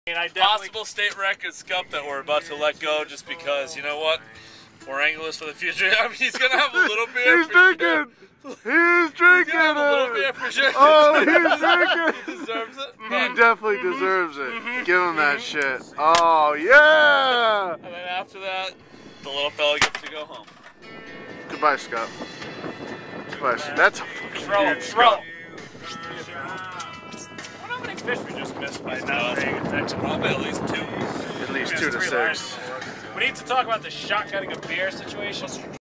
Possible state record scup that we're about to let go just because, you know what? We're anglers for the future. I mean, he's going to have a little beer. He's drinking! He's drinking a little beer for sure. Oh, he's drinking! He deserves it. He definitely deserves it. Give him that shit. Oh, yeah! And then after that, the little fella gets to go home. Goodbye, Scup. Goodbye, Scup. That's a fucking huge Throw. Scup. How many fish we just missed by not paying attention? Probably at least 2. At least 2 to 6. We need to talk about the shotgunning of beer situation.